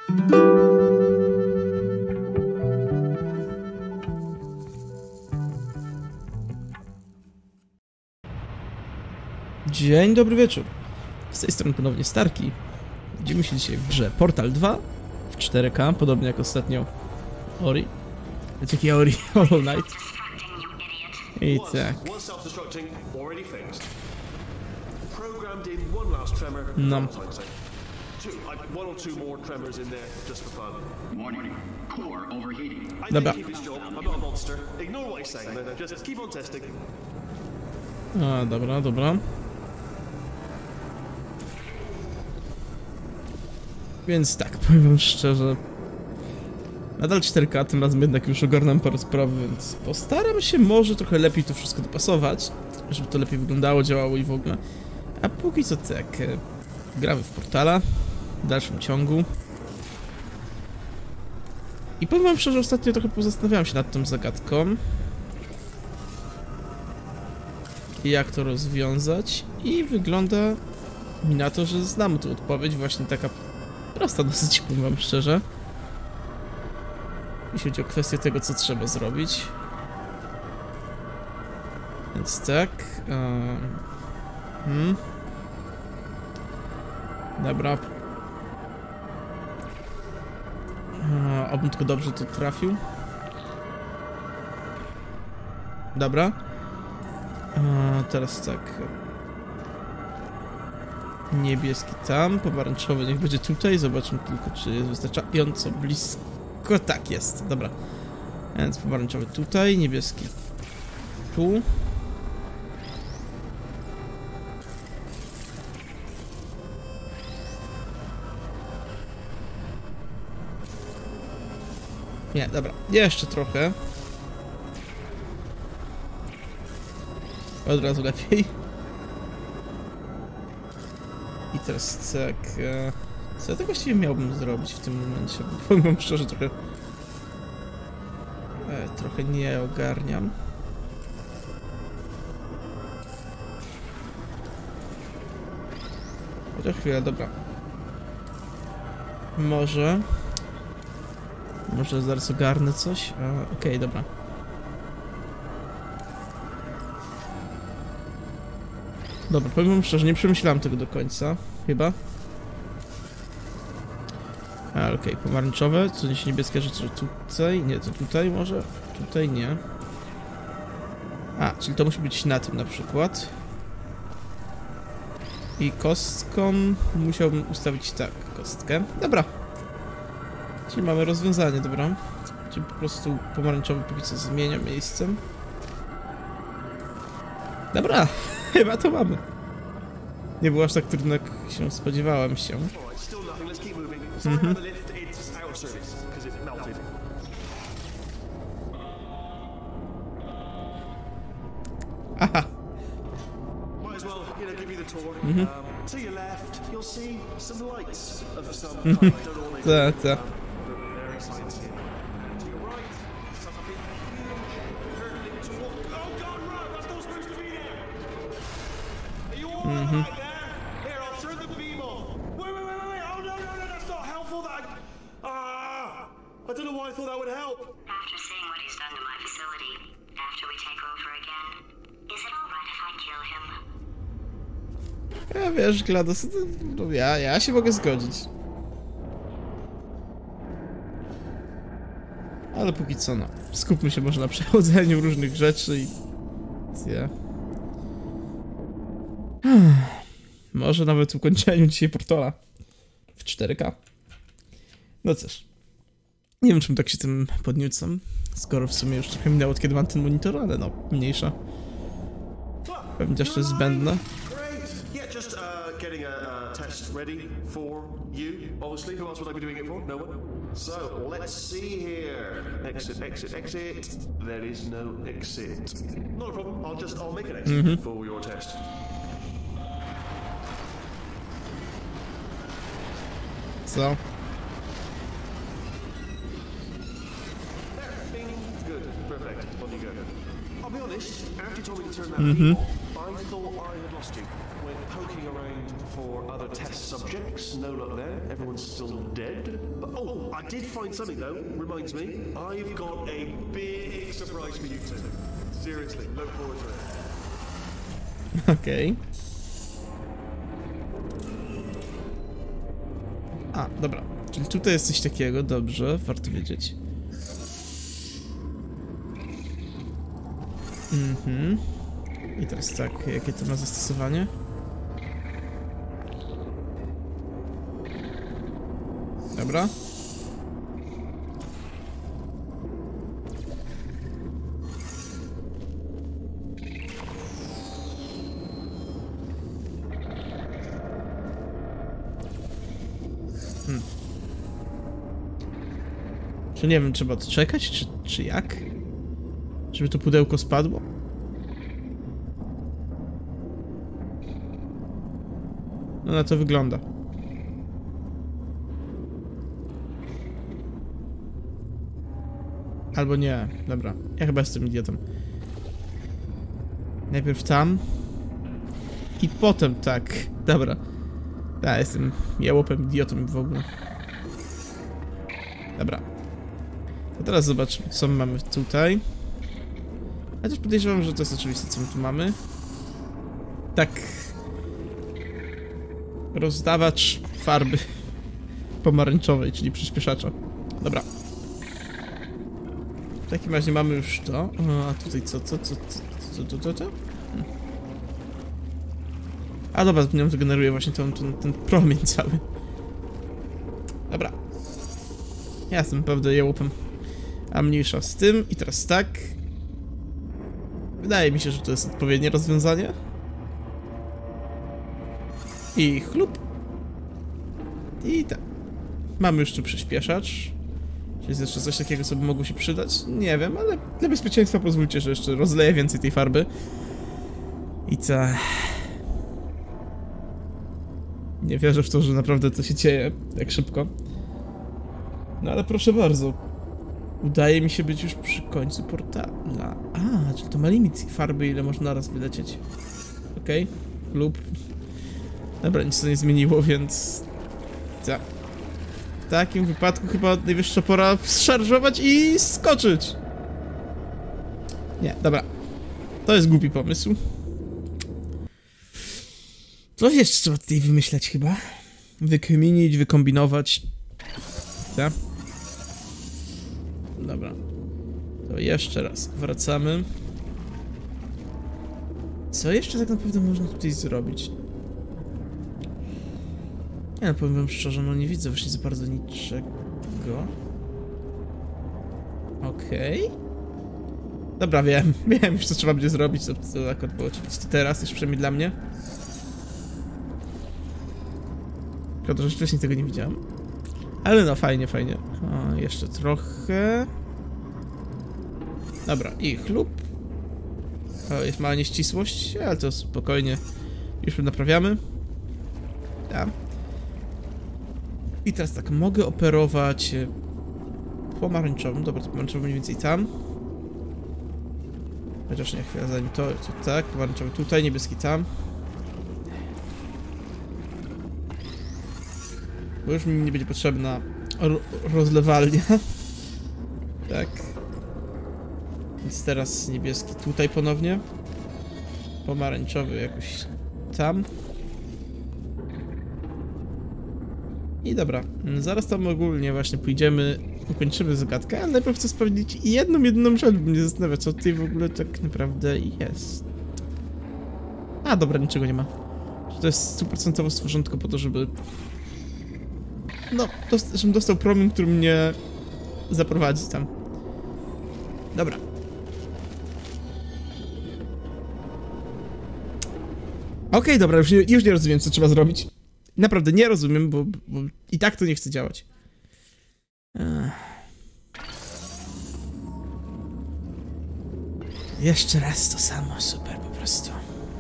Dzień dobry wieczór. Z tej strony ponownie Starki. Widzimy się dzisiaj w grze Portal 2 w 4K, podobnie jak ostatnio Ori. Znaczy jaki Ori? Hollow Knight. I tak. No. Dobra. A, dobra, dobra. Więc tak, powiem wam szczerze, nadal 4K, tym razem jednak już ogarnam parę spraw, więc postaram się może trochę lepiej to wszystko dopasować, żeby to lepiej wyglądało, działało i w ogóle. A póki co tak, gramy w Portala w dalszym ciągu. I powiem wam szczerze, ostatnio trochę pozastanawiałem się nad tą zagadką. Jak to rozwiązać i wygląda mi na to, że znam tu odpowiedź, właśnie taka prosta dosyć, powiem wam szczerze, jeśli chodzi o kwestię tego, co trzeba zrobić. Więc tak, dobra, obym tylko dobrze to trafił. Dobra. Teraz tak. Niebieski tam, pomarańczowy niech będzie tutaj. Zobaczmy tylko, czy jest wystarczająco blisko. Tak jest, dobra. Więc pomarańczowy tutaj, niebieski tu. Nie, dobra, jeszcze trochę. Od razu lepiej. I teraz tak... Co ja tak właściwie miałbym zrobić w tym momencie? Bo powiem wam szczerze, trochę nie ogarniam. Chociaż chwilę, dobra. Może zaraz ogarnę coś? Okej, dobra. Dobra, powiem wam szczerze, nie przemyślałem tego do końca, chyba. Okej, pomarańczowe, co niesie niebieskie rzeczy tutaj, nie, to tutaj może, tutaj nie. Czyli to musi być na tym na przykład. I kostką musiałbym ustawić tak, kostkę. Dobra. Czyli mamy rozwiązanie, dobra. Czyli po prostu pomarańczowy póki co zmienia miejscem. Dobra. Chyba to mamy. Nie było aż tak trudno, jak się spodziewałem się. Aha. Tak. I don't know why I thought that would help. After seeing what he's done to my facility, after we take over again, is it all right if I kill him? Ja wiesz, GLaDOS, no ja się mogę zgodzić. Ale póki co, no. Skupmy się może na przechodzeniu różnych rzeczy i... Może nawet ukończeniu dzisiaj Portala w 4K. No cóż. Nie wiem, czym tak się tym podniecam, skoro w sumie już trochę minęło od kiedy mam ten monitor, ale no, mniejsza. Pewnie też to jest zbędne. Co? thought I had lost you. Went poking around for other test subjects. No luck there. Everyone's still dead. But, oh, I did find something though. Reminds me. I've got a big surprise for you two. Seriously, look forward to it. Okej. A, dobra. Czyli tutaj jest coś takiego, dobrze, warto wiedzieć. I teraz tak, jakie to ma zastosowanie? Dobra. Czy nie wiem, trzeba odczekać, czy jak? Żeby to pudełko spadło? No na to wygląda. Albo nie, dobra. Ja chyba jestem idiotą. Najpierw tam. I potem tak. Dobra. Ja jestem jałopem, idiotą w ogóle. Dobra. A teraz zobaczmy, co mamy tutaj. Ja też podejrzewam, że to jest oczywiste, co my tu mamy. Tak. Rozdawacz farby pomarańczowej, czyli przyspieszacza. Dobra. W takim razie mamy już to. A tutaj co? A dobra, z nią wygeneruje właśnie ten promień cały. Dobra. Ja jestem pewnie jałopem. A mniejsza z tym. I teraz tak. Wydaje mi się, że to jest odpowiednie rozwiązanie. I chlub. I tak. Mamy już tu przyspieszacz. Czy jest jeszcze coś takiego, co by mogło się przydać? Nie wiem, ale dla bezpieczeństwa pozwólcie, że jeszcze rozleję więcej tej farby. I co? Nie wierzę w to, że naprawdę to się dzieje tak szybko. No ale proszę bardzo. Udaje mi się być już przy końcu portala. A, czyli to ma limit farby, ile można naraz wylecieć. Okej, lub... Dobra, nic to nie zmieniło, więc... Co? W takim wypadku chyba najwyższa pora szarżować i skoczyć. Nie, dobra. To jest głupi pomysł. Coś jeszcze trzeba tutaj wymyśleć chyba. Wykminić, wykombinować. Tak? Dobra. To jeszcze raz wracamy. Co jeszcze tak naprawdę można tutaj zrobić? Ja powiem wam szczerze, no nie widzę właśnie za bardzo niczego. Okej. Dobra, wiem już co trzeba będzie zrobić, to akurat było oczywiście teraz, już przynajmniej dla mnie. Szkoda, że wcześniej tego nie widziałem. Ale no, fajnie. O, jeszcze trochę. Dobra, i chlub. O, jest mała nieścisłość, ale to spokojnie. Już naprawiamy. Tam. I teraz tak, mogę operować pomarańczowym. Dobra, to pomarańczowy mniej więcej tam. Chociaż nie, chwila, zanim to tak, pomarańczowy tutaj, niebieski tam. Bo już mi nie będzie potrzebna rozlewalnia. Tak. Więc teraz niebieski tutaj ponownie. Pomarańczowy jakoś tam. I dobra, zaraz tam ogólnie właśnie pójdziemy, ukończymy zagadkę, ale najpierw chcę sprawdzić jedną rzecz, bo mnie zastanawia, co tutaj w ogóle tak naprawdę jest. A, dobra, niczego nie ma. To jest 100% stworzone tylko po to, żeby... No, żebym dostał promień, który mnie zaprowadzi tam. Dobra. Okej, dobra, już nie rozumiem, co trzeba zrobić. Naprawdę nie rozumiem, bo i tak to nie chce działać. Jeszcze raz to samo, super po prostu.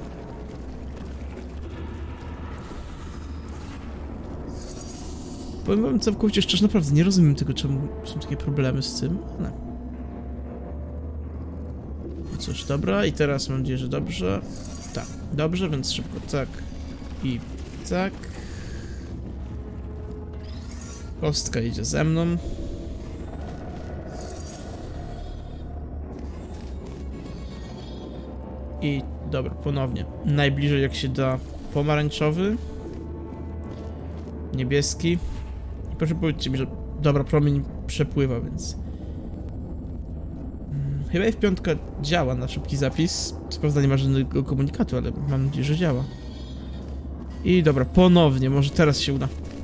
Powiem wam całkowicie szczerze, naprawdę nie rozumiem tego, czemu są takie problemy z tym. No. No cóż, dobra, i teraz mam nadzieję, że dobrze. Tak, dobrze, więc szybko tak i tak. Kostka idzie ze mną. I dobra, ponownie. Najbliżej jak się da pomarańczowy. Niebieski. I proszę powiedzcie mi, że dobra, promień przepływa, więc... Chyba F5 działa na szybki zapis. Co prawda nie ma żadnego komunikatu, ale mam nadzieję, że działa. I dobra, ponownie, może teraz się uda.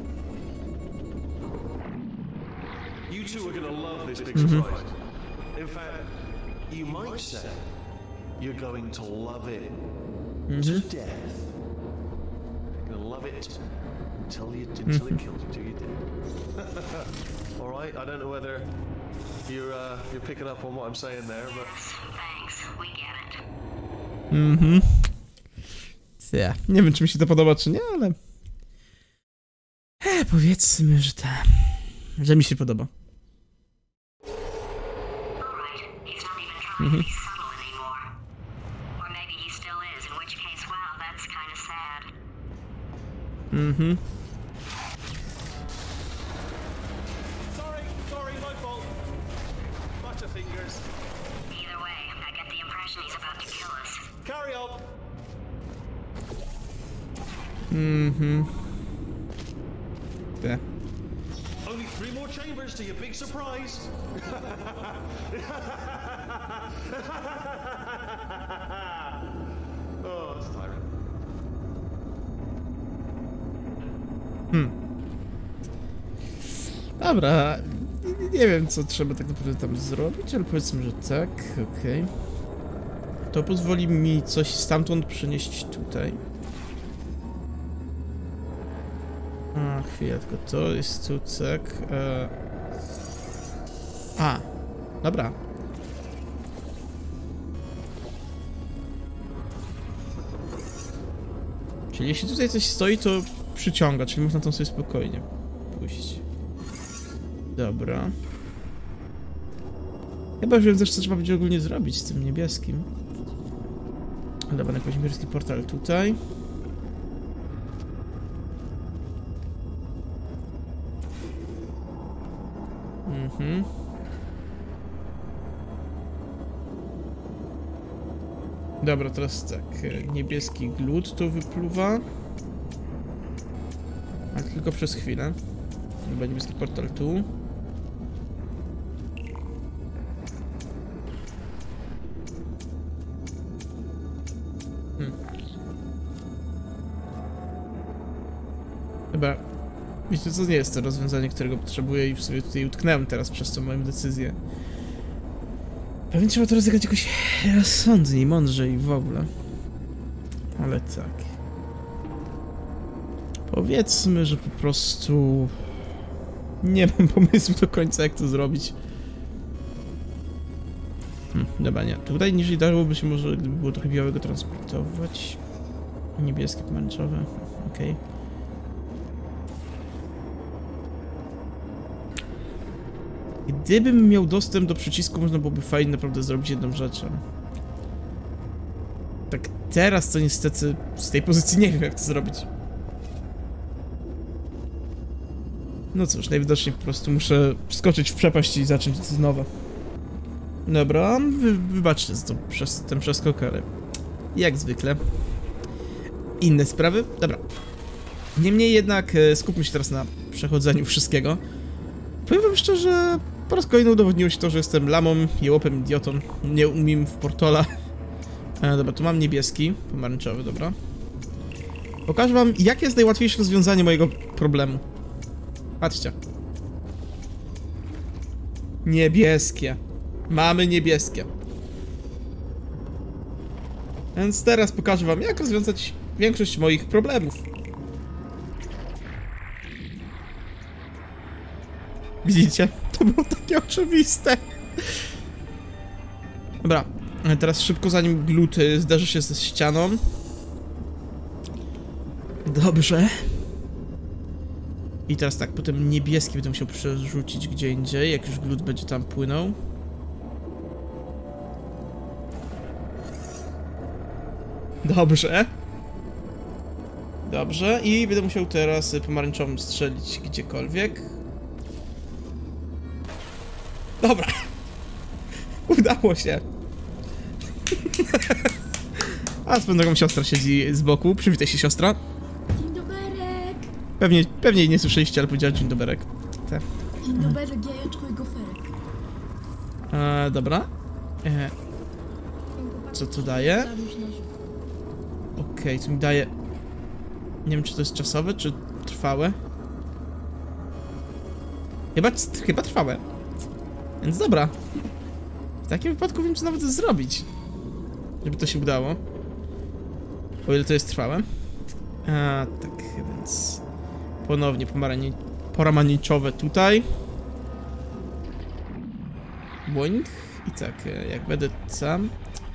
You two are gonna love this big surprise. In fact, you might say you're going to love it to death. You're gonna love it until it kills you till you do. All right, I don't know whether you're picking up on what I'm saying there, but Thanks, we get it. Ja, nie wiem, czy mi się to podoba, czy nie, ale... powiedzmy, że mi się podoba. Alright, he's not even trying to be subtle anymore. Or maybe he still is, in which case, wow, that's kind of sad. sorry, my fault. Butterfingers. Either way, I get the impression he's about to kill us. Carry on. Te. Only 3 more chambers to your big surprise. Oh, that's tiring. Dobra, nie wiem, co trzeba tak naprawdę tam zrobić, ale powiedzmy, że tak, okej. To pozwoli mi coś stamtąd przenieść tutaj. A, chwilę, tylko to jest tu, tak. A, dobra. Czyli jeśli tutaj coś stoi, to przyciąga, czyli można tam sobie spokojnie pójść. Dobra. Chyba już wiem też, co trzeba będzie ogólnie zrobić z tym niebieskim. Dobra, jakiś niebieski portal tutaj. Dobra, teraz tak. Niebieski glut tu wypluwa. Ale tylko przez chwilę. Chyba niebieski portal tu. Chyba... Wiecie co, nie jest to rozwiązanie, którego potrzebuję i w sobie tutaj utknąłem teraz przez tą moją decyzję. Pewnie trzeba to rozegrać jakoś rozsądniej, mądrzej w ogóle. Ale tak. Powiedzmy, że po prostu... Nie mam pomysłu do końca, jak to zrobić. Dobra, nie. Tutaj niżej dałoby się może, gdyby było trochę białego, transportować. Niebieskie, pomarańczowe. Okej. Gdybym miał dostęp do przycisku, można byłoby fajnie naprawdę zrobić jedną rzecz. Tak teraz to niestety z tej pozycji nie wiem, jak to zrobić. No cóż, najwidoczniej po prostu muszę wskoczyć w przepaść i zacząć z nowa. Dobra, wybaczcie za to, ten przeskok, ale jak zwykle. Inne sprawy? Dobra. Niemniej jednak skupmy się teraz na przechodzeniu wszystkiego. Powiem wam szczerze, po raz kolejny udowodniło się to, że jestem lamą, jełopem, idiotą. Nie umiem w Portola. Dobra, tu mam niebieski, pomarańczowy, dobra. Pokażę wam, jakie jest najłatwiejsze rozwiązanie mojego problemu. Patrzcie. Niebieskie. Mamy niebieskie. Więc teraz pokażę wam, jak rozwiązać większość moich problemów. Widzicie? To było takie oczywiste. Dobra, teraz szybko, zanim glut zderzy się ze ścianą. Dobrze. I teraz tak, potem niebieski będę musiał przerzucić gdzie indziej, jak już glut będzie tam płynął. Dobrze. Dobrze, i będę musiał teraz pomarańczowym strzelić gdziekolwiek. Dobra. Udało się. A swoją drogą siostra siedzi z boku. Przywitaj się, siostra. Dzień doberek! Pewnie jej nie słyszeliście, ale powiedziała dzień doberek. Tak. Dzień doberek, jajeczko i goferek. Dobra. Co to daje? Okej, co mi daje... Nie wiem, czy to jest czasowe, czy trwałe. Chyba trwałe. Więc dobra. W takim wypadku wiem, co nawet zrobić. Żeby to się udało. O ile to jest trwałe. Tak, więc... Ponownie pomarańczowe tutaj. Boing. I tak, jak będę sam...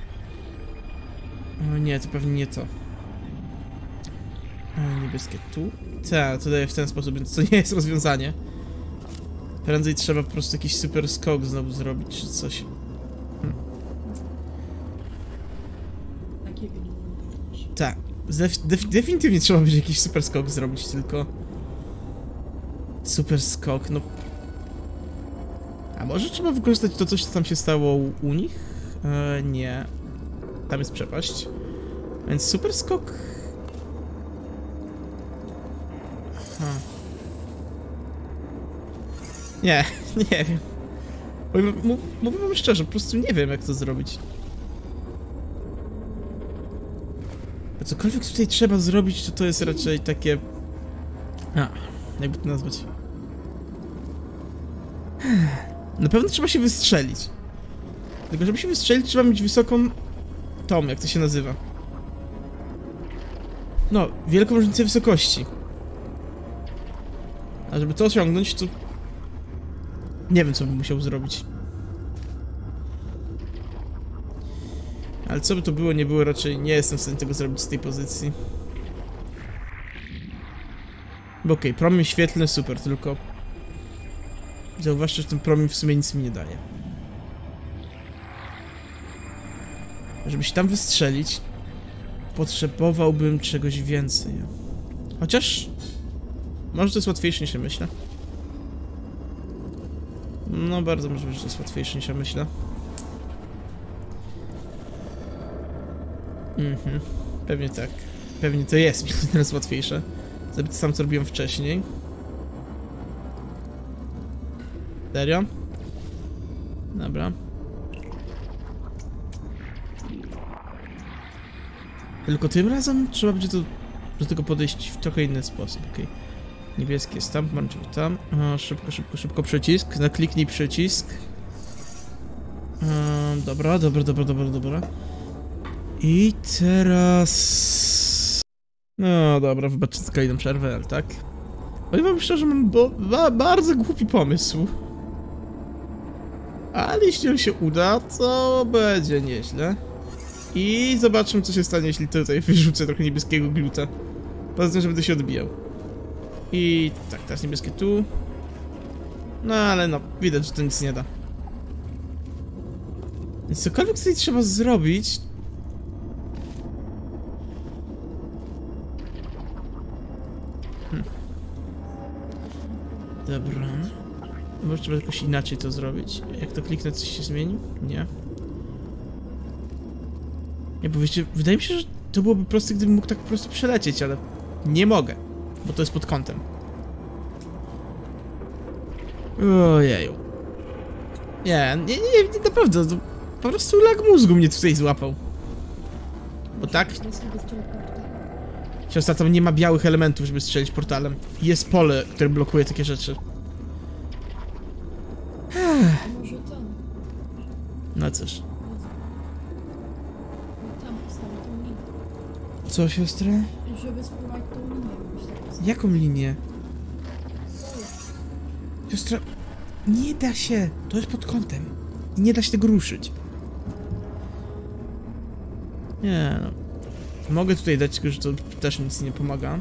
O nie, to pewnie nie to. Niebieskie tu. Tak, to daje w ten sposób, więc to nie jest rozwiązanie. Prędzej trzeba po prostu jakiś super skok znowu zrobić, czy coś. Tak, definitywnie trzeba będzie jakiś super skok zrobić, tylko... Super skok, no... A może trzeba wykorzystać to coś, co tam się stało u nich? Nie. Tam jest przepaść. Więc super skok... Nie, nie wiem. Mówię wam szczerze, po prostu nie wiem, jak to zrobić. A cokolwiek tutaj trzeba zrobić, to jest raczej takie... jakby to nazwać? Na pewno trzeba się wystrzelić. Tylko żeby się wystrzelić, trzeba mieć wysoką... Tom, jak to się nazywa. No, wielką różnicę wysokości. A żeby to osiągnąć, to... Nie wiem, co bym musiał zrobić. Ale co by to było, nie było, raczej nie jestem w stanie tego zrobić z tej pozycji. Bo okej, promień świetlny, super, tylko... Zauważcie, że ten promień w sumie nic mi nie daje. Żeby się tam wystrzelić, potrzebowałbym czegoś więcej. Chociaż... Może to jest łatwiejsze niż ja myślę. No, bardzo możliwe, że to jest łatwiejsze niż ja myślę. Pewnie tak. Pewnie to jest teraz łatwiejsze. Zrobię to samo, co robiłem wcześniej. Serio? Dobra. Tylko tym razem trzeba będzie do tego podejść w trochę inny sposób, okej. Niebieski jest tam, pomarańczowy tam. Szybko przycisk. Nakliknij przycisk. Dobra. I teraz... No dobra, wybaczcie za kolejną przerwę, ale tak. Powiem wam szczerze, mam bardzo głupi pomysł. Ale jeśli on się uda, to będzie nieźle. I zobaczymy, co się stanie, jeśli tutaj wyrzucę trochę niebieskiego gluta. Poza tym, że będę się odbijał. I tak, teraz niebieskie tu. No ale no, widać, że to nic nie da. Więc cokolwiek tutaj trzeba zrobić... Dobra. Może trzeba jakoś inaczej to zrobić. Jak to kliknę, coś się zmieni? Nie. Nie, bo wiecie, wydaje mi się, że to byłoby proste, gdybym mógł tak po prostu przelecieć, ale nie mogę, bo to jest pod kątem. Ojeju. Nie, naprawdę, to po prostu lag mózgu mnie tutaj złapał. Bo tak... Siostra, tam nie ma białych elementów, żeby strzelić portalem. Jest pole, które blokuje takie rzeczy. Może tam. No cóż. Tam postawię tą linię. Co, siostra? Żeby spróbować tą linię robić teraz. Jaką linię? Siostra, nie da się. To jest pod kątem. I nie da się tego ruszyć. Nie no. Mogę tutaj dać, tylko że to też nic nie pomaga.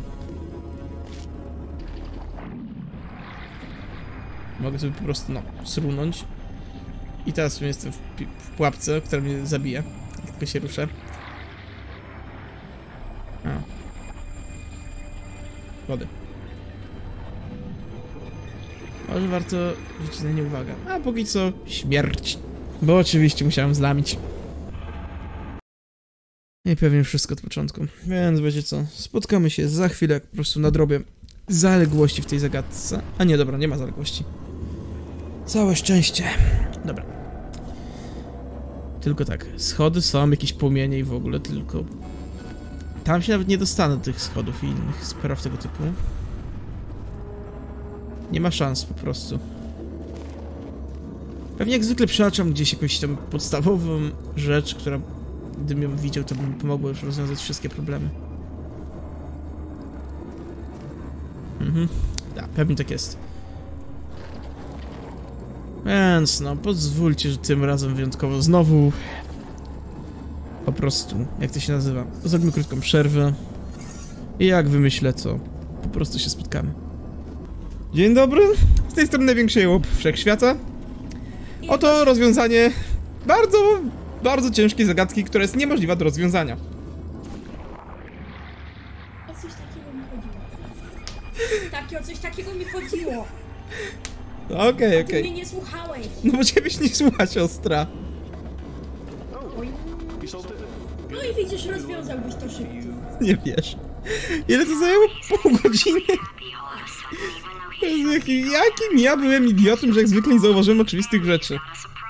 Mogę sobie po prostu, no, srunąć. I teraz jestem w pułapce, która mnie zabije, jak tylko się ruszę. Wody. Może warto zwrócić na nie uwagę. A póki co śmierć. Bo oczywiście musiałem zlamić. I pewnie wszystko od początku. Więc wiecie co, spotkamy się za chwilę, jak po prostu nadrobię zaległości w tej zagadce. A nie, dobra, nie ma zaległości. Całe szczęście. Dobra. Tylko tak, schody są, jakieś płomienie i w ogóle tylko... Tam się nawet nie dostanę do tych schodów i innych spraw tego typu. Nie ma szans po prostu. Pewnie jak zwykle przeaczam gdzieś jakąś tam podstawową rzecz, która gdybym ją widział, to by mi pomogło już rozwiązać wszystkie problemy. Tak, pewnie tak jest. Więc no, pozwólcie, że tym razem wyjątkowo znowu... Po prostu, jak to się nazywa? Zrobimy krótką przerwę. I jak wymyślę, to po prostu się spotkamy. Dzień dobry, z tej strony największy jełop wszechświata. Oto rozwiązanie bardzo ciężkiej zagadki, która jest niemożliwa do rozwiązania. O coś takiego mi chodziło. O coś takiego mi chodziło. Okej. Ty mnie nie słuchałeś. No bo ciebie się nie słucha, siostra. Oj. You solved it? No i widzisz, rozwiązałbyś to szybko. Nie wiesz. Ile to zajęło? Pół godziny? Jezu, jakim ja byłem idiotą, że jak zwykle nie zauważyłem oczywistych rzeczy.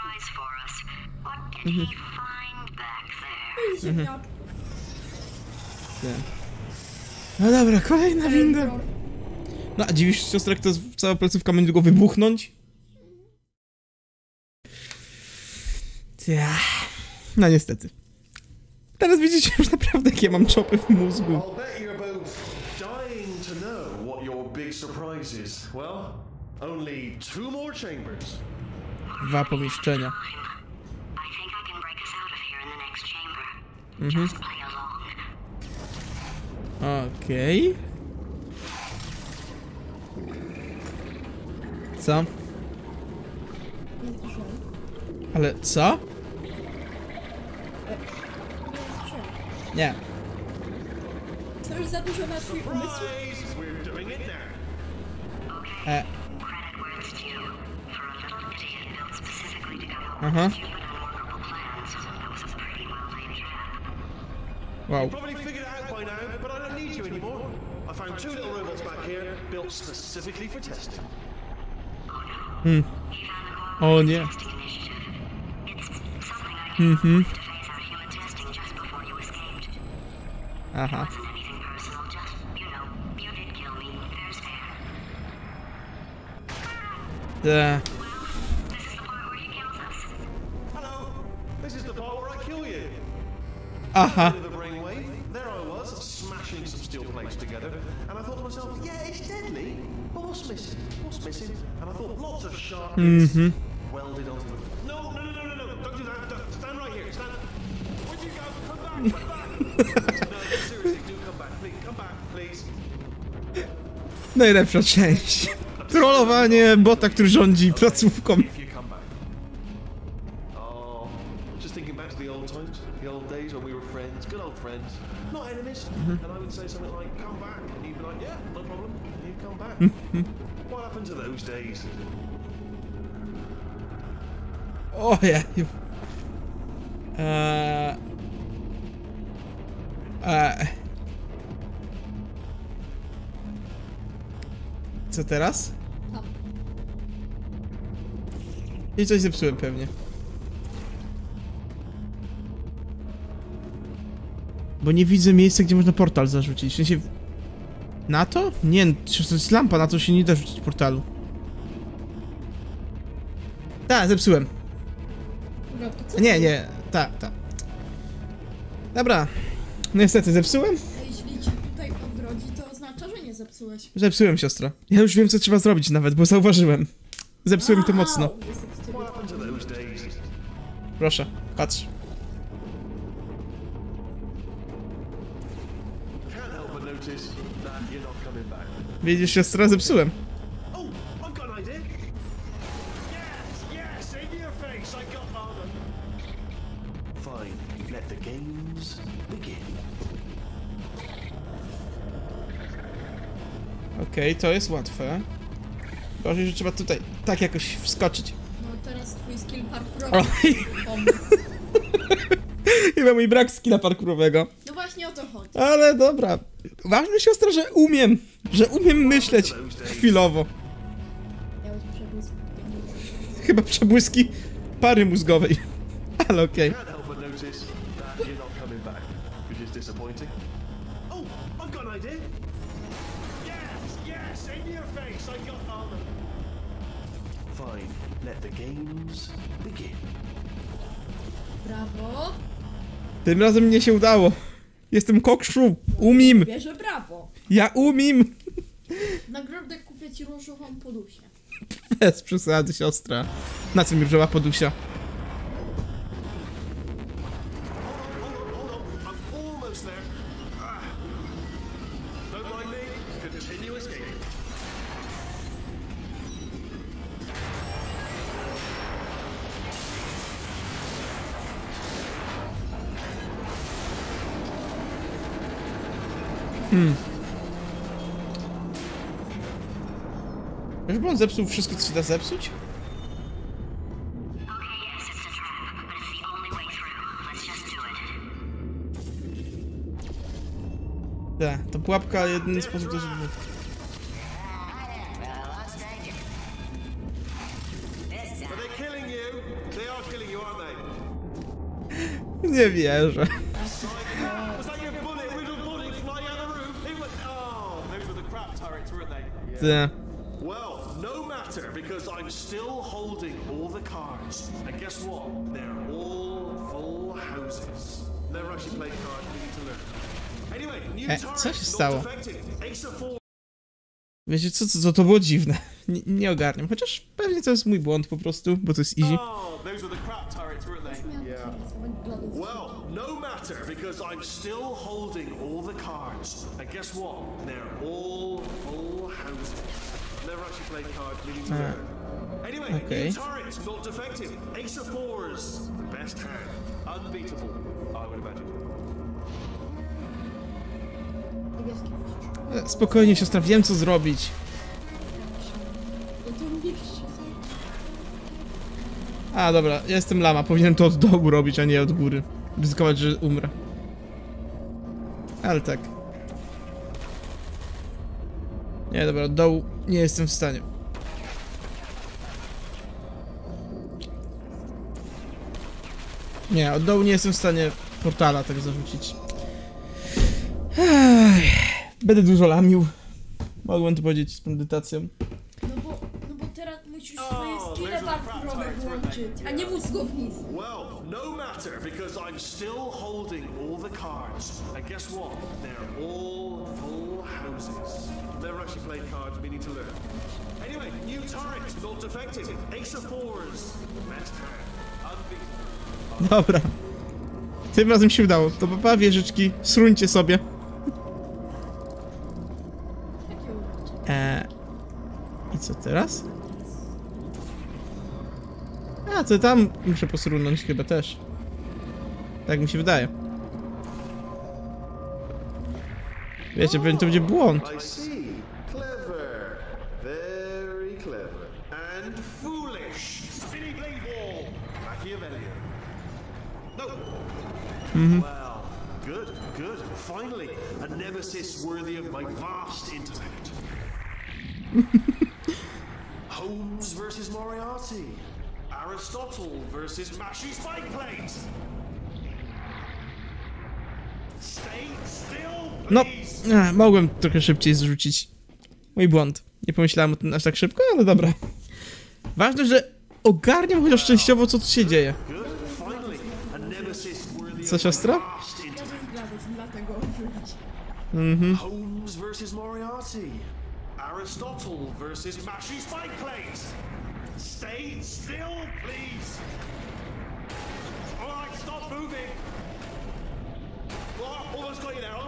Ej, ziemniaczku. No dobra, kolejna winda. No a dziwisz się, siostra, jak to cała placówka będzie długo wybuchnąć? No niestety. Teraz widzicie już naprawdę, jakie mam czopy w mózgu. I'll bet you're both dying to know what your big surprise is. Well, only 2 more chambers. 2 pomieszczenia. I think I can break us out of here in the next chamber. Just play along. Okej. Co? Jest żel. Ale co? Jest żel. Nie. To już za dużo na twój umysł? Surprise! We're doing it now. E. Credit where it's due. For a little idiot built specifically to come up Aha. with stupid and workable plans, that was a pretty well laid trap. Wow. Probably figured it out by now, but I don't need you anymore. I found 2 little robots back here, built specifically for testing. O nie. Testing initiative. It's something I came up with to phase out human testing just before you escaped. Aha. Wasn't anything personal, just, you know, you did kill me. Fair's fair. This is the part where he kills us. Hello! This is the part where I kill you. Aha. Bit of the brainwave. There I was, smashing some steel plates together, and I thought to myself, yeah, it's deadly, but what's missing? What's missing? And I thought, lots of sharp bits welded onto the... No, don't do that. Stand right here, stand... Where'd you go? Come back! No, seriously, do come back, please, come back, please. Najlepsza część. Trollowanie bota, który rządzi placówką. If you come back. Oh, just thinking back to the old times, the old days when we were friends, good old friends, not enemies. And I would say something like, come back, and you'd be like, yeah, no problem, you'd come back. What happened to those days? Ojej. Co teraz? Tam. I coś zepsułem pewnie. Bo nie widzę miejsca, gdzie można portal zarzucić. W sensie... Na to? Nie, to jest lampa, na to się nie da rzucić portalu. Tak, zepsułem. No to co? Nie, tak. Dobra. Niestety, zepsułem? A jeśli ci tutaj odrodzi, to oznacza, że nie zepsułeś. Zepsułem, siostra. Ja już wiem, co trzeba zrobić nawet, bo zauważyłem. Zepsułem to mocno. Au, jestem z ciebie What happened to those days? Proszę, patrz. Can't help but notice that you're not coming back. Widzisz, siostra, zepsułem. Oh, I've got an idea. Yes, in your face, I got armor. Fine, let the games begin. Okej, to jest łatwe. Gorzej, że trzeba tutaj tak jakoś wskoczyć. No teraz twój skill parkurowy. Oj. Chyba mój brak skilla parkurowego. No właśnie o to chodzi. Ale dobra. Ważne, siostra, że umiem. Że umiem myśleć chwilowo. Miałeś przebłysk. Chyba przebłyski pary mózgowej. Ale okej. Can't help but notice that you're not coming back, which is disappointing. Oh, I've got an idea. Yes, in your face. I got on. Fine. Let the games begin. Brawo. Tym razem mnie się udało. Jestem kokszu. Umiem. Wierzę brawo. Ja umiem. Nagrodę kupię ci różową podusię. Bez przesady, siostra. Na co mi wzięła podusia? Hold on. I'm almost there. Don't mind me. Continue escaping. Żeby on zepsuł wszystko, co się da zepsuć? Okay, yes, it's a trap, but it's the only way through. Let's just do it. Tak, to pułapka, jedyny sposób to, żeby... Are they killing you? They are killing you, aren't they? Nie wierzę. Was that your bullet? Little bullet flying out of the roof? It was. Oh, those were the crap turrets, weren't they? Tak. Well, no matter, because I'm still holding all the cards. And guess what? They're all full houses. Never actually played cards, we need to learn. Anyway, new co turret, się not stało? defective. Ace of four. Wiecie co to było dziwne. Nie ogarniam, chociaż pewnie to jest mój błąd po prostu, bo to jest easy. Oh, those were the crap turrets, weren't they? Well, no matter, because I'm still holding all the cards. And guess what? They're all full houses. Never actually played cards, we need to learn. Anyway, okay. new turret, not defective. Ace of fours, the best hand. Unbeatable, I would imagine. Niebieskie musisz. Spokojnie, siostra, wiem co zrobić. No to mówisz, A, dobra, ja jestem lama, powinienem to od dołu robić, a nie od góry. Ryzykować, że umrę. Ale tak. Nie, dobra, od dołu nie jestem w stanie. Nie, od dołu nie jestem w stanie portala tak zarzucić. Będę dużo lamił. Mogłem to powiedzieć z medytacją. no bo teraz musisz swoje skille parkurowe włączyć, a nie móc go wniz. Well, no matter, because I'm still holding all the cards. And guess what? They're all full houses. Never actually played cards, we need to learn. Anyway, new turret, not defective. Ace of fours, the best hand. Unbeatable. Dobra. Tym razem się udało. To papa, wieżyczki, sruńcie sobie. Jakie urocze. I co teraz? A, to tam muszę posrunąć chyba też. Tak mi się wydaje. Wiecie, pewnie to będzie błąd. I see. Clever. Very clever. And foolish. Spinny blade wall. Machiavellian. No. Well, good. Finally, a nemesis worthy of my vast intellect. Holmes versus Moriarty. Aristotle versus Mashy Spike Plate. Stay still, No, please. mogłem trochę szybciej zrzucić. Mój błąd. Nie pomyślałem o tym aż tak szybko, ale dobra. Ważne, że ogarniam chociaż częściowo, co tu się dzieje. Good. Finally, a nemesis worthy Co, of siostra? my vast intellect. Ja bym dlatego wybrać. Holmes versus Moriarty. Aristotle versus Mashy Spike Plate. Stay still, please. All right, stop moving. Oh, almost got you there.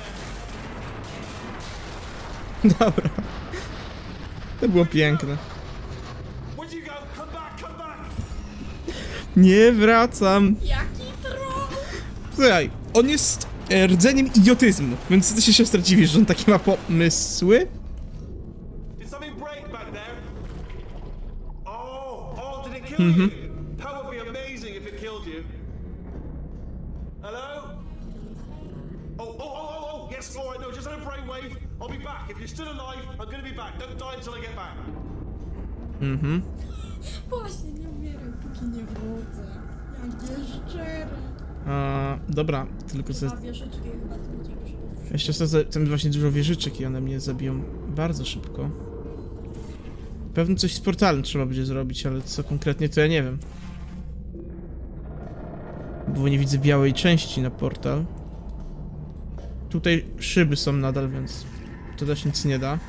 Dobra. To było piękne. Where'd you go? Come back. Nie wracam. Jaki troll! Słuchaj, on jest rdzeniem idiotyzmu, więc ty się siostra dziwisz, że on takie ma pomysły? back there? Oh, did it kill you? That would be amazing if it killed you. Hello? Oh, yes, all right, no, just had a brainwave. I'll be back. If you're still alive, I'm gonna be back. Don't die until I get back. Właśnie, nie umieram, póki nie wrócę. Jakie szczere. Dobra, tylko co... A wieżyczki chyba to będzie, żeby... Jeszcze tam właśnie dużo wieżyczek i one mnie zabiją bardzo szybko. Pewnie coś z portalem trzeba będzie zrobić, ale co konkretnie to ja nie wiem. Bo nie widzę białej części na portal. Tutaj szyby są nadal, więc to też nic nie da.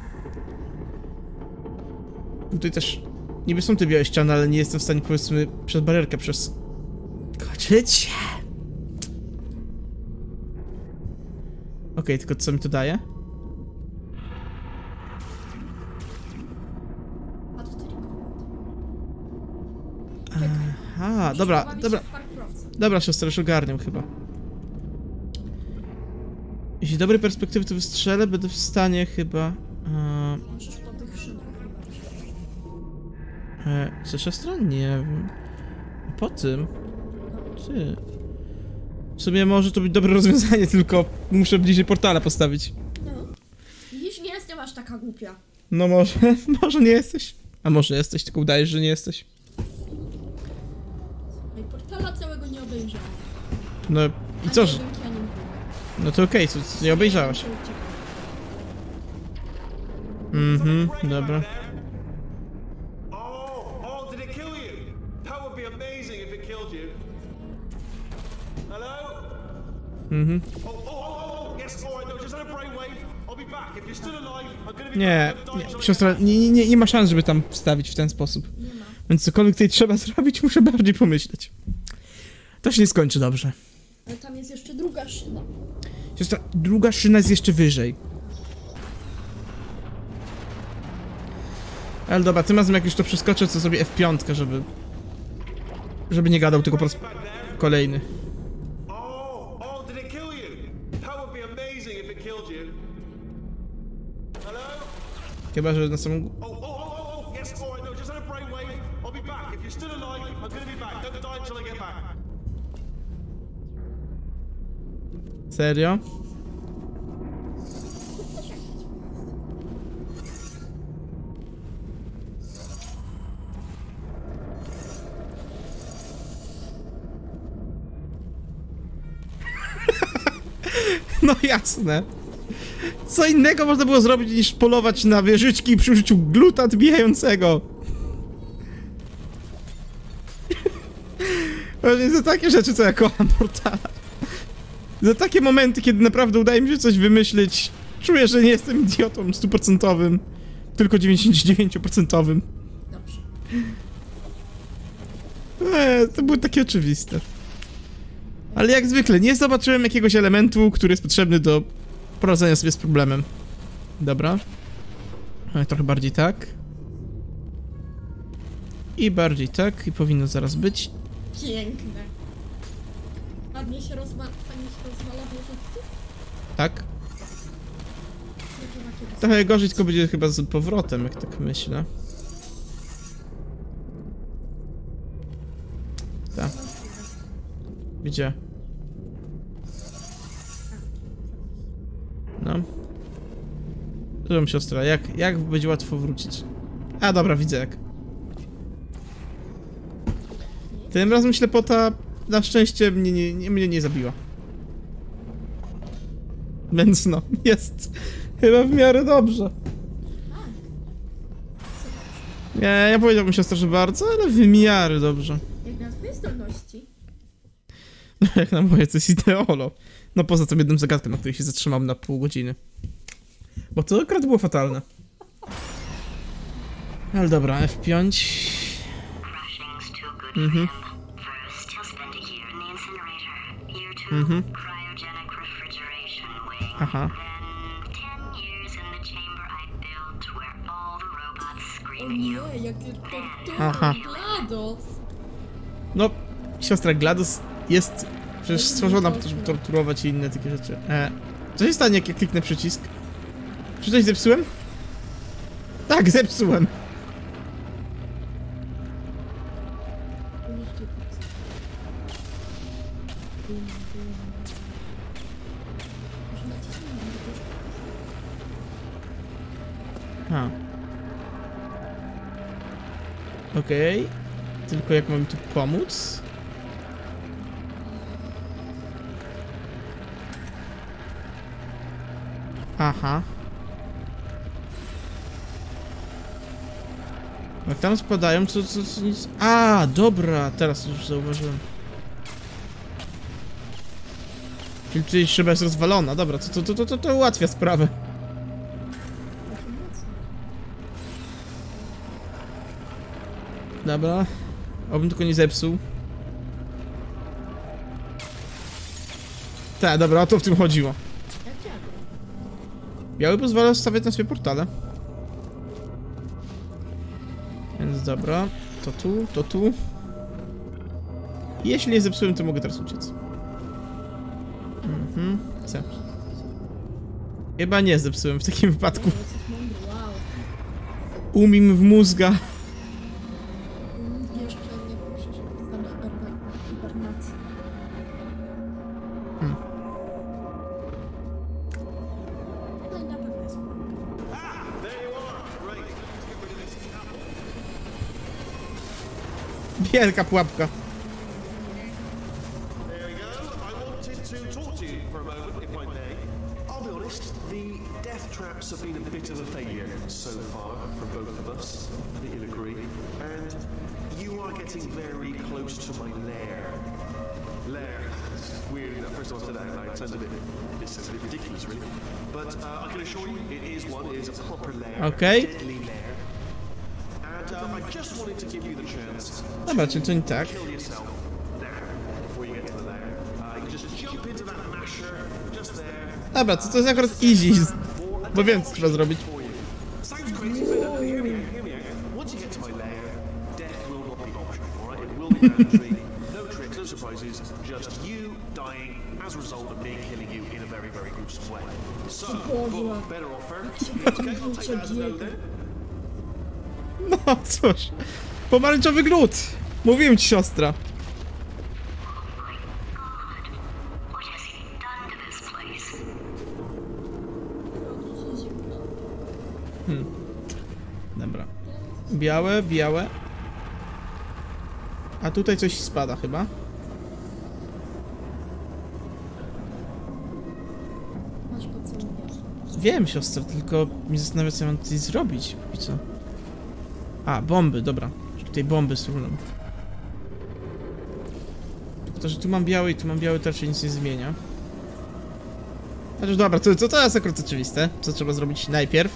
Tutaj też niby są te białe ściany, ale nie jestem w stanie, powiedzmy, przez barierkę przeskoczyć. Okej, tylko co mi to daje? A to tylko. Aha, dobra. Dobra, siostra, już ogarniam chyba. Jeśli dobrej perspektywy to wystrzelę, będę w stanie chyba... Możesz po tych szynach. Co, siostra? Nie wiem. A po tym? Ty... W sumie może to być dobre rozwiązanie, tylko muszę bliżej portala postawić. No. Widzisz, nie jestem aż taka głupia. No może, może nie jesteś. A może jesteś, tylko udajesz, że nie jesteś. No i portala całego nie obejrzałam. No i co, że... Ani jedynki, ani dwójki. No to okej, co nie obejrzałaś. Dobra. Oh, did it kill you? That would be amazing if it killed you. Hello? Oh, yes, all right, no, just had a brainwave. I'll be back. If you're still alive, I'm gonna be Nie, back. Don't die until I siostra, get back. nie ma szans, żeby tam wstawić w ten sposób. Nie ma. Więc cokolwiek tutaj trzeba zrobić, muszę bardziej pomyśleć. To się nie skończy dobrze. Ale tam jest jeszcze druga szyna. Siostra, druga szyna jest jeszcze wyżej. Ale dobra, tym razem jak już to przeskoczę, to sobie F5, żeby nie gadał, tylko po raz kolejny. Oh, did it kill you? That would be amazing if it killed you. Hello? Chyba, że na samym... Oh, yes, all right, no, just had a brainwave. I'll be back. If you're still alive, I'm gonna be back. Don't die until I get back. Serio? No jasne. Co innego można było zrobić niż polować na wieżyczki przy użyciu gluta odbijającego. Właśnie za takie rzeczy, co ja kocham portala. Za takie momenty, kiedy naprawdę udaje mi się coś wymyślić, czuję, że nie jestem idiotą 100%, tylko 99%. Dobrze. To było takie oczywiste. Ale jak zwykle, nie zobaczyłem jakiegoś elementu, który jest potrzebny do poradzenia sobie z problemem. Dobra. Trochę bardziej tak. I bardziej tak, i powinno zaraz być. Piękne. Ładnie się rozwala wieżyczki? Tak. Trochę gorzej, tylko będzie chyba z powrotem, jak tak myślę. Tak. Gdzie? No. Dużą siostra, jak będzie łatwo wrócić? A dobra, widzę jak. Tym razem ślepota na szczęście mnie nie zabiła. Więc no, jest chyba w miarę dobrze. Nie powiedziałbym siostra, że bardzo, ale w miarę dobrze. Jak na twoje zdolności. No jak na moje, to jest ideolo. No poza tym jednym zagadkiem, na której się zatrzymam na pół godziny. Bo to akurat było fatalne. Ale dobra, F5. Crushing's too good for him. First, he'll spend a year in the incinerator. Year two, cryogenic refrigeration wing. Aha. Then 10 years in the chamber I built where all the robots O scream at you. nie, jakie tortury, Aha. GLaDOS. No, siostra GLaDOS jest przecież stworzona po to, żeby torturować i inne takie rzeczy. Co się stanie, jak ja kliknę przycisk? Czy coś zepsułem? Tak, Tak, zepsułem. A. Okej. Tylko jak mam mi tu pomóc? Aha. Jak tam spadają, to nic... A, dobra, teraz już zauważyłem. Czyli tutaj szyba jest rozwalona, dobra, to ułatwia sprawę. Dobra. Obym tylko nie zepsuł. Tak, dobra, o to w tym chodziło. Biały pozwala stawiać na swoje portale. Więc dobra, to tu. Jeśli nie zepsułem, to mogę teraz uciec. Co? Chyba nie zepsułem w takim wypadku. Umim w mózga. Jeszcze nie przyszedł w stan hibernacji. No i na pewno jest. Wielka pułapka. There you go. I wanted to talk to you for a moment, if I may. I'll be honest, the death traps have been a bit of a failure so far for both of us. I think you'll agree. And you are getting very close to my lair. Lair. It's weird, isn't it? First time I said that out loud. It sounds a bit ridiculous, really. But I can assure you, it is one. It is a proper lair. Okay. A deadly lair. And I just wanted to give you the chance Dobra, czyli to nie tak. kill yourself there before you get to the lair. You just jump into that masher just there. Dobra, to jest akurat easy. Bo wiem, co trzeba zrobić. Sounds crazy, but hear me out. Once you get to my lair, death will not be an option, alright? It will be mandatory. No tricks, no surprises, just you dying as a result of me killing you in a very, very gruesome way. So, but better offer. Okay, I'll take that as a no then. No cóż. Pomarańczowy glut. Mówiłem ci, siostra. What has he done to this place? Dobra. Białe, białe. A tutaj coś spada chyba. Masz pocałunek. Wiem, siostra, tylko mnie zastanawia, co ja mam tutaj zrobić. I co? A, bomby, dobra. Tutaj bomby służą. Tylko to, że tu mam biały i tu mam biały, to raczej nic nie zmienia. Chociaż dobra, to jest akurat oczywiste. Co trzeba zrobić najpierw?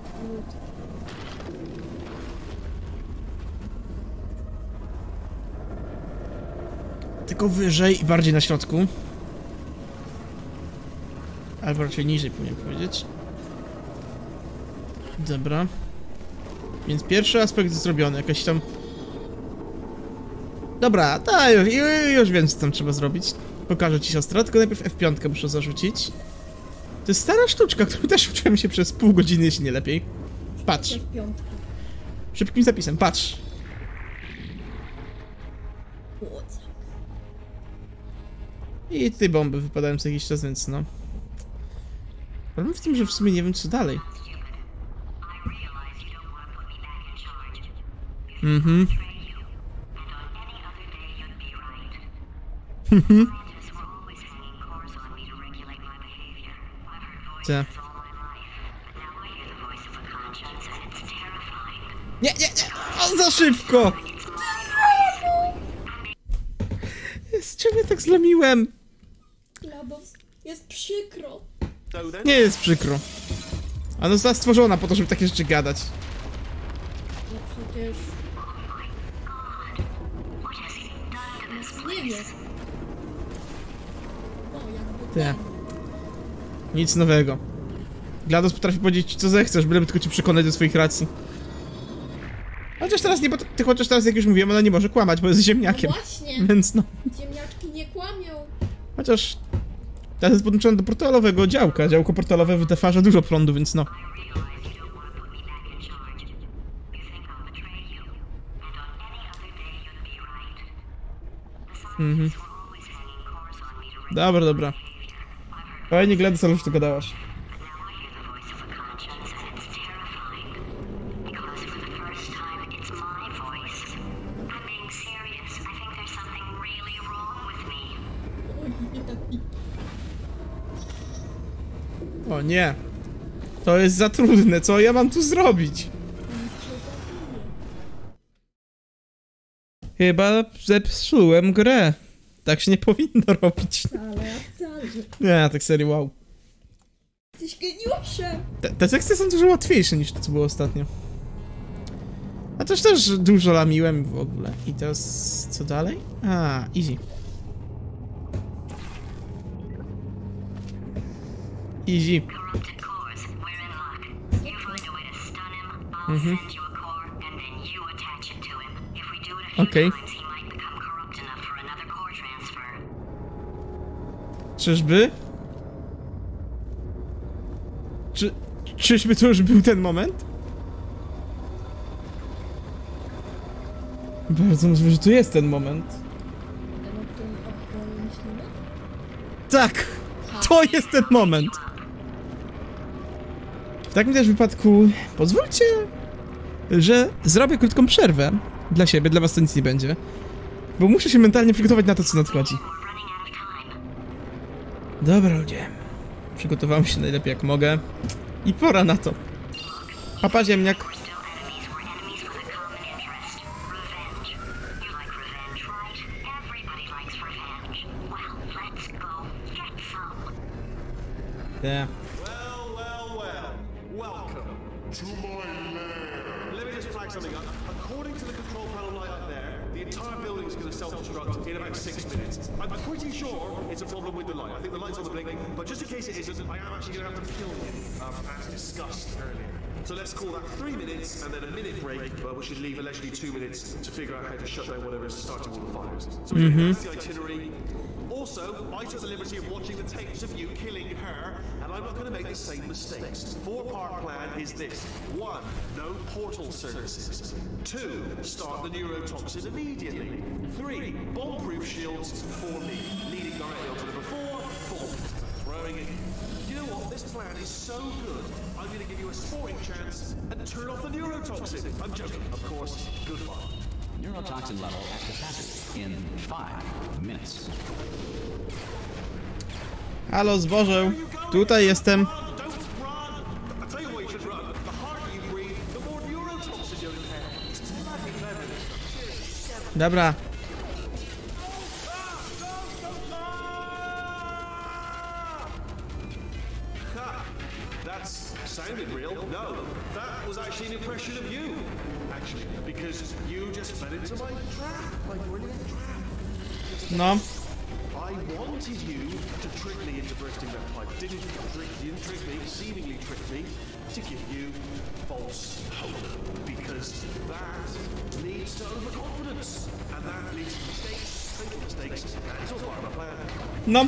Tylko wyżej i bardziej na środku. Albo raczej niżej, powinienem powiedzieć. Dobra. Więc pierwszy aspekt jest zrobiony, jakaś tam... Dobra, już wiem, co tam trzeba zrobić. Pokażę ci, siostra, tylko najpierw F5 muszę zarzucić. To jest stara sztuczka, którą też uczyłem się przez pół godziny, jeśli nie lepiej. Patrz. Szybkim zapisem, patrz. I tutaj bomby wypadają co jakiś czas, więc no. Problem w tym, że w sumie nie wiem, co dalej. Mhm. Co? Nie! O, za szybko! Z czego ja tak zlamiłem? Labos, jest przykro. Nie jest przykro. Ona została stworzona po to, żeby takie rzeczy gadać. No przecież... Nie wiem. No, jakby... Nie. Nic nowego. GLaDOS potrafi powiedzieć, co zechcesz, byleby tylko cię przekonać do swoich racji. Chociaż teraz nie, bo ty chociaż teraz, jak już mówiłem, ona nie może kłamać, bo jest ziemniakiem. No właśnie. Więc no. Ziemniaczki nie kłamią. Chociaż... Teraz jest podłączony do portalowego działka. Działko portalowe wytwarza dużo prądu, więc no. Mhm. Dobra, dobra. Fajnie, Gladys, ale już to gadałaś. O nie. To jest za trudne, co ja mam tu zrobić? Chyba zepsułem grę. Tak się nie powinno robić. Wcale. Nie, tak serio, wow. Jesteś geniuszem. Te teksty są dużo łatwiejsze niż to, co było ostatnio. A też dużo lamiłem w ogóle. I teraz co dalej? A, easy. Easy. Mhm. Okej. Czyżby? Czyżby to już był ten moment? Bardzo możliwe, że to jest ten moment. Ten, o którym myślimy? Tak! To jest ten moment! W takim też wypadku pozwólcie, że zrobię krótką przerwę dla siebie, dla was to nic nie będzie. Bo muszę się mentalnie przygotować na to, co nadchodzi. Dobra, ludzie. Przygotowałem się najlepiej jak mogę. I pora na to. Papa ziemniak. Yeah. Well. Welcome to my lair. Let me just flag something up. According to the control panel light up there, the entire building is going to self-destruct in about 6 minutes. I'm pretty sure it's a problem with the light. I think the light's on the blinking, but just in case it isn't, I am actually going to have to kill you, as discussed earlier. So let's call that 3 minutes and then a minute break, but we should leave allegedly 2 minutes to figure out how to shut down whatever is starting all the fires. So that's the itinerary. Also, I took the liberty of watching the tapes of you killing her, and I'm not going to make the same mistakes. 4-part plan is this. 1. No portal services. 2. Start the neurotoxin immediately. 3. Bomb-proof shields for me, leading directly onto number 4. Boom. Throwing it. You know what? This plan is so good, I'm going to give you a sporting chance and turn off the neurotoxin. I'm joking, of course. Good fun. Neurotoxin level at capacity in 5 minutes. Halo, zbożeł. Tutaj jestem. Dobra. That sounded real. No, that was actually an impression of you. Actually, because you just fell into my trap, my brilliant trap. No. I wanted you to trick me into bursting that pipe. Didn't trick me, seemingly trick me, to give you false hope. Because that leads to overconfidence. And that leads to mistakes, fatal mistakes. And it's all part of my plan. No.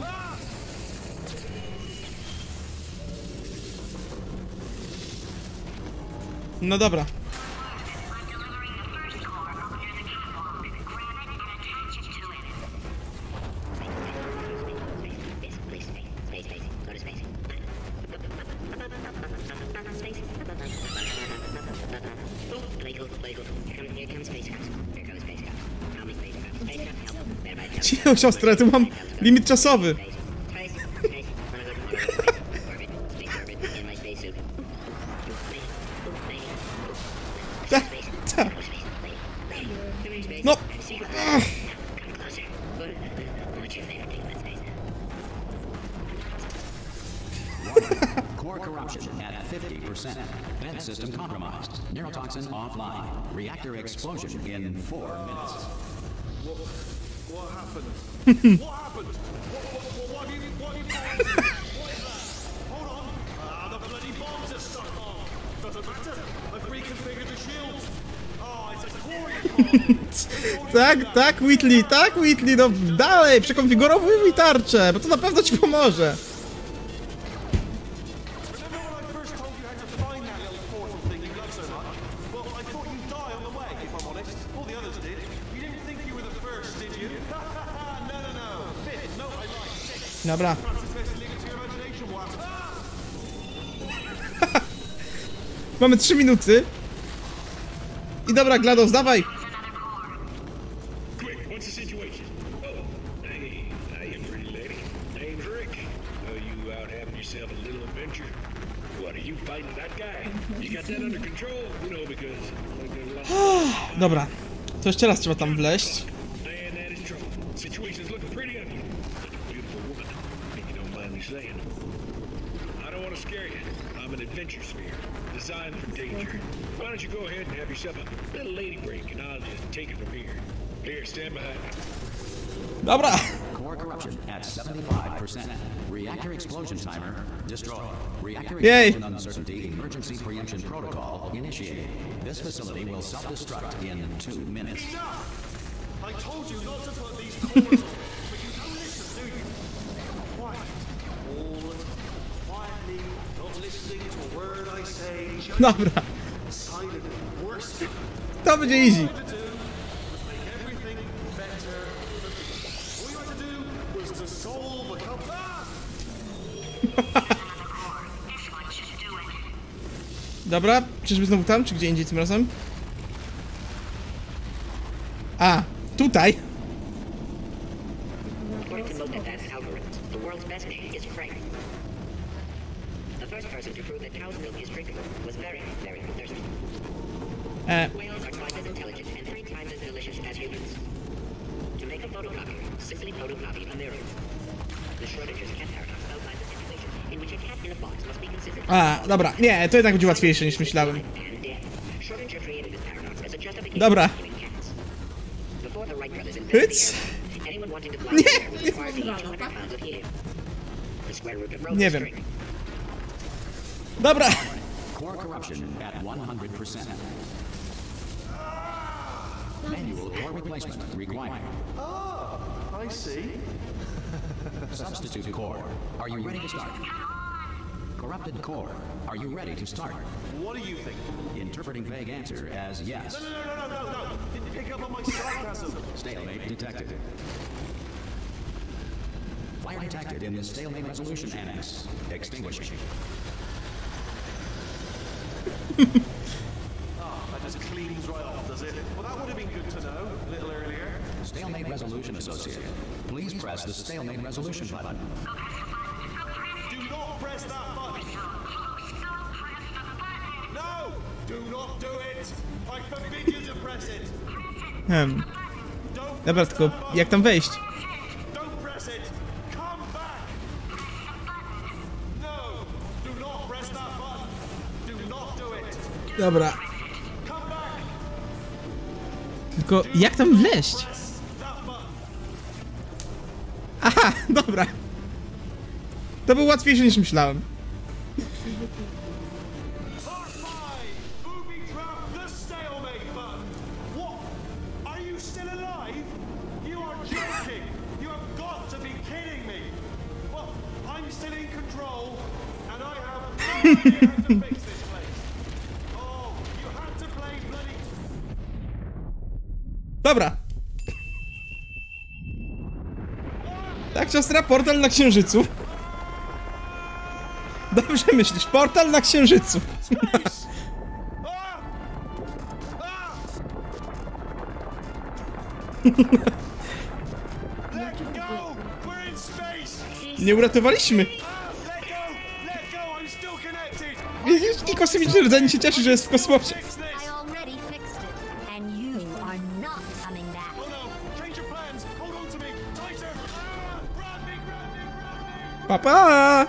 No dobra. Cicho, siostra, tu mam limit czasowy. Tak. No. Core corruption at 50%. Vent system compromised. Neurotoxin offline. Reactor explosion in 4 minutes. What happened? What happened? What have you what is that? Hold on. The bloody bombs are stuck on. Doesn't matter. I've reconfigured the shield. Oh, it's a core. Tak, Whitley, no dalej, przekonfigurowuj mi tarczę, bo to na pewno ci pomoże. Dobra. Mamy 3 minuty. I dobra, GLaDOS, dawaj! Quick, what's the situation? Oh, hey, hiya, pretty lady. Name's Rick. You out having yourself a little adventure? What, are you fighting that guy? You got that under control? You know, because like, there's a lot of Dobra. To jeszcze raz trzeba tam wleźć. man that is trouble. Situation's looking pretty ugly. Like a beautiful woman, if you don't mind me saying. I don't want to scare you. I'm an adventure sphere, designed for danger. Why don't you go ahead and have yourself a little lady break, and I'll just take it from here. Here, stand behind me. Dobra. Core corruption at 75%. Reactor explosion timer destroyed. Reactor Yay. explosion uncertainty emergency preemption protocol initiated. This facility will self-destruct in 2 minutes. I told you not to put these cores on, but you don't listen, do you? Quiet. All quietly, not listening to a word I say. Just Dobra. silent. Worst To będzie easy. to do was make everything better for me. All you had to do was to solve a couple. This one should do it. Dobra, czyżby znowu tam, czy gdzie indziej tym razem? A, tutaj. According to most advanced algorithms, the world's best name is Frank. The first person to prove that cow's milk is drinkable was very, very thirsty. Whales are twice as intelligent and 3 times as delicious as humans. To make a photocopier, simply photocopy a mirror. The Schrödinger's cat paradox outlines a situation in which a cat in a box must be considered A, dobra, nie, to jednak będzie łatwiejsze niż myślałem. and dead. Schrödinger created this paradox as a justification Dobra. for killing cats. Before the Wright brothers invented Hyc. the airplane, anyone wanting to fly Nie, the air was nie. required to eat 200 pounds of helium. The square root of Nie Rose's wiem. string. Dobra. Core corruption at 100%. Manual core replacement required. Ah, I see. Substitute core. Are you ready to start? Corrupted core. Are you ready to start? What do you think? Interpreting vague answer as yes. No. Did you pick up on my sarcasm? Stalemate detected. Fire detected in the stalemate resolution annex. Extinguishing. That just cleans right off, does it? Well, that would have been good to know a little earlier. Stalemate resolution associated. Please press the stalemate resolution button. Do not press that button. No! Do not do it! I forbid you to press it! Hmm. Don't Dobra, press tylko that button. jak tam wejść? Don't press it! Come back! No! Do not press that button! Do not do it! Dobra. Come back! Tylko jak tam wleźć? Press that button! Aha, dobra. To było łatwiejsze niż myślałem. Part 5! Booby trap the stalemate button! What? Are you still alive? You are joking! You have got to be kidding me! Well, I'm still in control, and I have no idea how to fix this place. Oh, you had to play bloody... Dobra. Tak, siostra, portal na Księżycu. Dobrze myślisz, portal na Księżycu. Space! Ah! Ah! Let go! We're in space! Nie uratowaliśmy. Ah! Let go! I'm still connected! Widzisz, i kosmiczny rdzeń się cieszy, że jest w kosmosie. Fix this! I already fixed it, and you are not coming back. Oh no! Change your plans! Hold on to me! Tighter! Ah! Grab me! Grab me! Grab me! Pa, pa!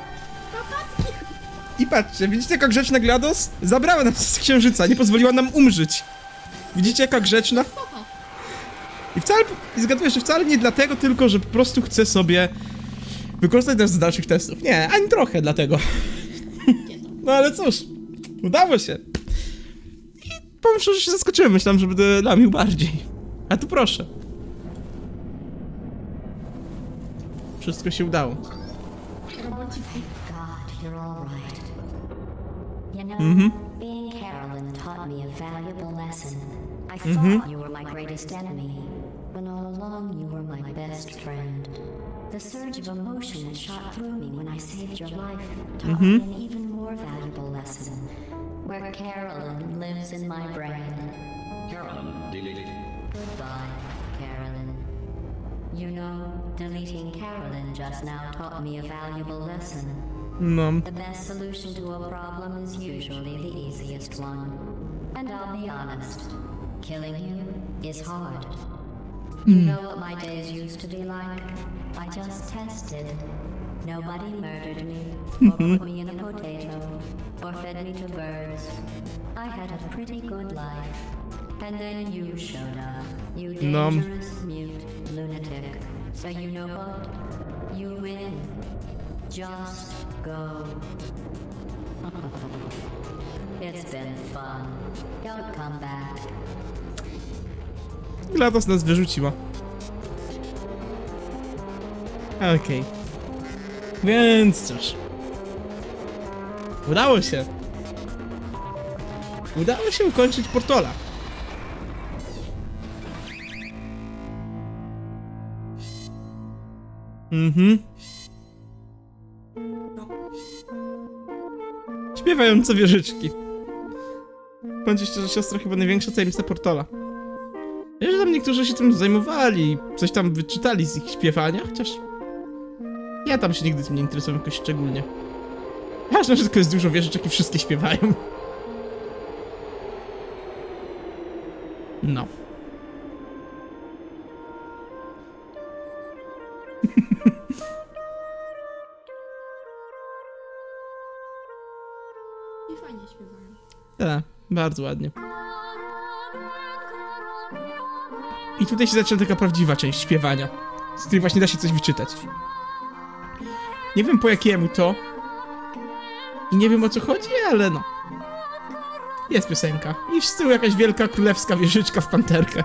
I patrzcie, widzicie jaka grzeczna GLaDOS? Zabrała nas z Księżyca, nie pozwoliła nam umrzeć. Widzicie jaka grzeczna? I wcale, i zgaduję, że wcale nie dlatego, tylko że po prostu chce sobie wykorzystać nas do dalszych testów. Nie, ani trochę dlatego. No ale cóż, udało się. I powiem szczerze, że się zaskoczyłem, myślałem, że będę lamił bardziej. A tu proszę. Wszystko się udało. God, you're all right. You know, being Carolyn taught me a valuable lesson. I thought you were my greatest enemy, when all along you were my best friend. The surge of emotion that shot through me when I saved your life taught me an even more valuable lesson, where Carolyn lives in my brain. Carolyn deleted. Goodbye, Carolyn. You know, deleting Carolyn just now taught me a valuable lesson. No. The best solution to a problem is usually the easiest one. And I'll be honest, killing you is hard. You know what my days used to be like? I just tested. Nobody murdered me, or put me in a potato, or fed me to birds. I had a pretty good life. And then you showed up, you dangerous, mute lunatic. So you know what? You win. Just go. It's been fun. Don't come back. GLaDOS nas wyrzuciła. Okej. Więc cóż. Udało się. Udało się ukończyć Portola. Śpiewające wieżyczki. Bądźcie szczerze, siostro, chyba największa tajemnica Portola. Wiesz, że tam niektórzy się tym zajmowali, coś tam wyczytali z ich śpiewania, chociaż... Ja tam się nigdy tym nie interesowałem jakoś szczególnie. Ważne, że tylko jest dużo wieżyczek i wszystkie śpiewają. No. I fajnie śpiewają. Tak, bardzo ładnie. I tutaj się zaczyna taka prawdziwa część śpiewania, z której właśnie da się coś wyczytać. Nie wiem po jakiemu to i nie wiem o co chodzi, ale no. Jest piosenka. I z tyłu jakaś wielka królewska wieżyczka w panterkę.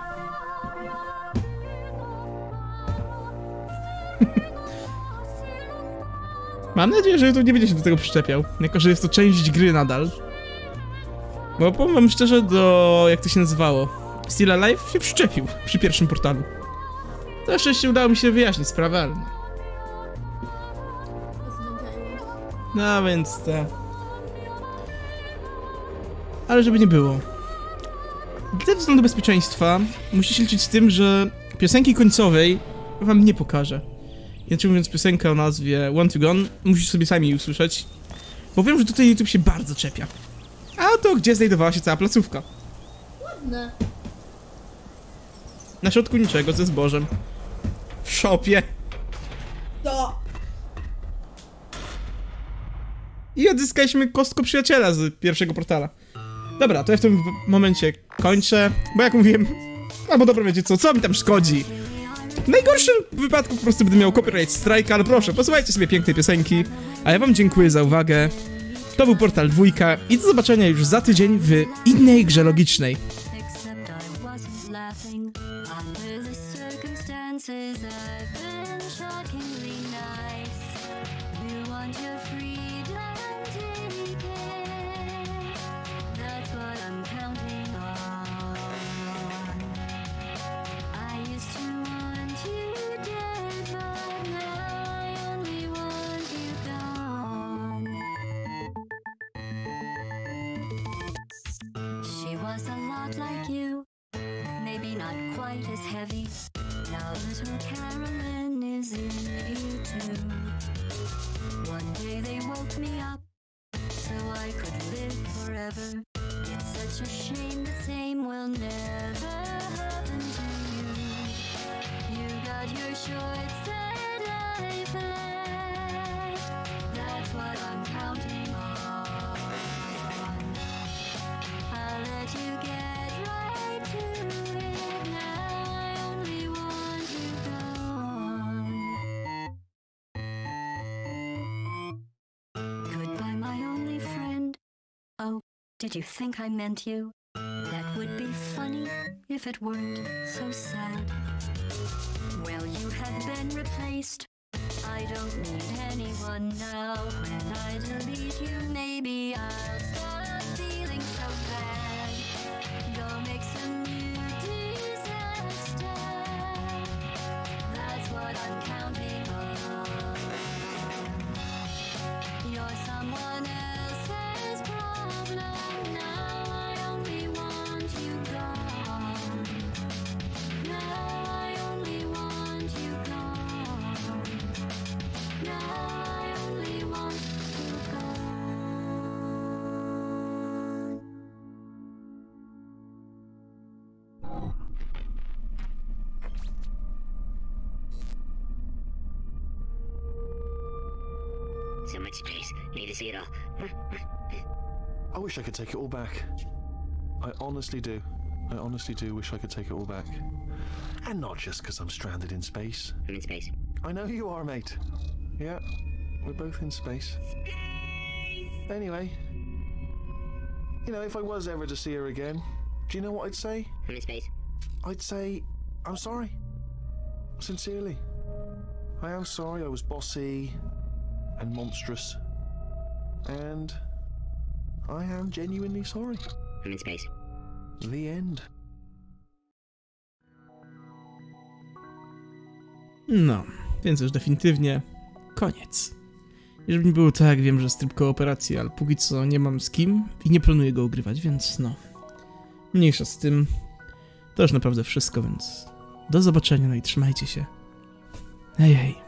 Mam nadzieję, że tu nie będzie się do tego przyczepiał, jako że jest to część gry nadal. Bo powiem wam szczerze, do... jak to się nazywało? Still Alive się przyczepił przy pierwszym Portalu. Na szczęście udało mi się wyjaśnić sprawę, ale... No więc to... Ale żeby nie było. Ze względu bezpieczeństwa musicie liczyć z tym, że piosenki końcowej wam nie pokażę. Inaczej mówiąc, piosenka o nazwie Want to Gone musicie sobie sami usłyszeć. Bo wiem, że tutaj YouTube się bardzo czepia. A to gdzie znajdowała się cała placówka? Ładne. Na środku niczego, ze zbożem. W szopie. To. I odzyskaliśmy kostkę przyjaciela z pierwszego Portala. Dobra, to ja w tym momencie kończę, bo jak mówiłem... Albo dobra, wiecie co mi tam szkodzi? W najgorszym wypadku po prostu będę miał copyright strike, ale proszę, posłuchajcie sobie pięknej piosenki. A ja wam dziękuję za uwagę. To był Portal 2 i do zobaczenia już za tydzień w innej grze logicznej. Like you, maybe not quite as heavy. Now little Carolyn is in you too. One day they woke me up so I could live forever. It's such a shame the same will never happen to you. You got your short set life left. That's what I'm counting on. I'll let you get did you think I meant you? That would be funny if it weren't so sad. Well, you have been replaced. I don't need anyone now. When I delete you, maybe I'll stop feeling so bad. Go make some new disaster. Need to see it all. I wish I could take it all back. I honestly do. I honestly do wish I could take it all back. And not just because I'm stranded in space. I'm in space. I know you are, mate. Yeah, we're both in space. Anyway, you know, if I was ever to see her again, do you know what I'd say? I'm in space. I'd say, I'm sorry. Sincerely. I am sorry I was bossy and monstrous. And I am genuinely sorry. I'm in space. The end. No, więc już definitywnie koniec. Jeżeli nie było tak, wiem, że jest tryb kooperacji, ale póki co nie mam z kim i nie planuję go ogrywać, więc no. Mniejsza z tym. To już naprawdę wszystko, więc do zobaczenia, no i trzymajcie się. Hej, hej.